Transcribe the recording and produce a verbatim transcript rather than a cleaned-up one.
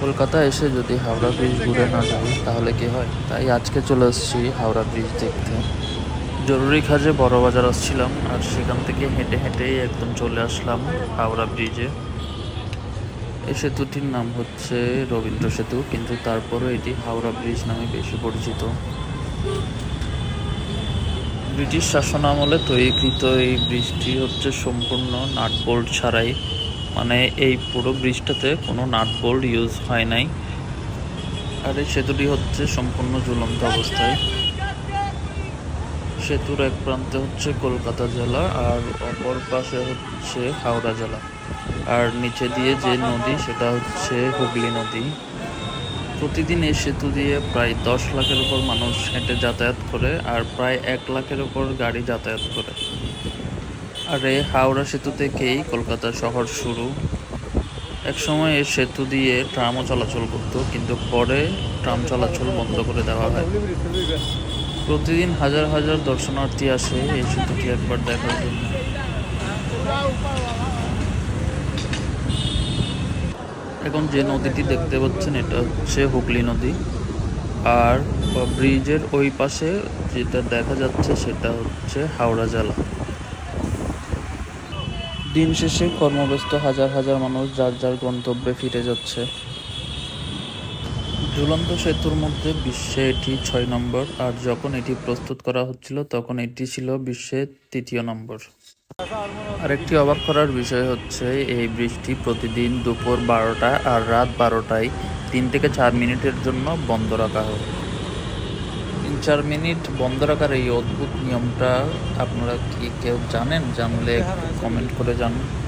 কলকাতা এসে যদি হাওড়া ব্রিজ ঘুরে না যাই তাহলে কি হয়, তাই আজকে চলে এসেছি হাওড়া ব্রিজ দেখতে। জরুরি কাজে বড় বাজার আসছিলাম, আর সেখান থেকে হেঁটে হেঁটেই একদম চলে আসলাম হাওড়া ব্রিজে। এই সেতুটির নাম হচ্ছে রবীন্দ্র সেতু, কিন্তু তারপরও এটি হাওড়া ব্রিজ নামে বেশি পরিচিত। ব্রিটিশ শাসন আমলে তৈরিকৃত এই ব্রিজটি হচ্ছে সম্পূর্ণ নাট বোল্ট ছাড়াই, মানে এই পুরো ব্রিজটাতে কোনো নাট বোল্ট ইউজ হয় নাই। আর এই সেতুটি হচ্ছে সম্পূর্ণ ঝুলন্ত অবস্থায়। সেতুর এক প্রান্তে হচ্ছে কলকাতা জেলা আর অপর পাশে হচ্ছে হাওড়া জেলা, আর নিচে দিয়ে যে নদী সেটা হচ্ছে হুগলি নদী। প্রতিদিন এই সেতু দিয়ে প্রায় দশ লাখের উপর মানুষ হেঁটে যাতায়াত করে, আর প্রায় এক লাখের উপর গাড়ি যাতায়াত করে। আর এই হাওড়া সেতু থেকেই কলকাতা শহর শুরু। একসময় এই সেতু দিয়ে ট্রামও চলাচল করতো, কিন্তু পরে ট্রাম চলাচল বন্ধ করে দেওয়া হয়। প্রতিদিন হাজার হাজার দর্শনার্থী আসে এই সেতুটি একবার দেখার জন্য। এখন যে নদীটি দেখতে পাচ্ছেন এটা হচ্ছে হুগলি নদী, আর ব্রিজের ওই পাশে যেটা দেখা যাচ্ছে সেটা হচ্ছে হাওড়া জেলা। দিন শেষে কর্মব্যস্ত হাজার হাজার মানুষ যার যার গন্তব্যে ফিরে যাচ্ছে। ঝুলন্ত সেতুর মধ্যে বিশ্বে এটি ছয় নম্বর, আর যখন এটি প্রস্তুত করা হচ্ছিল তখন এটি ছিল বিশ্বের তৃতীয় নম্বর। আরেকটি অবাক করার বিষয় হচ্ছে এই ব্রিজটি প্রতিদিন দুপুর বারোটা আর রাত বারোটায় তিন থেকে চার মিনিটের জন্য বন্ধ রাখা হয়। তিন চার মিনিট বন্ধ রাখার এই অদ্ভুত নিয়মটা আপনারা কি কেউ জানেন? জানলে কমেন্ট করে জানান।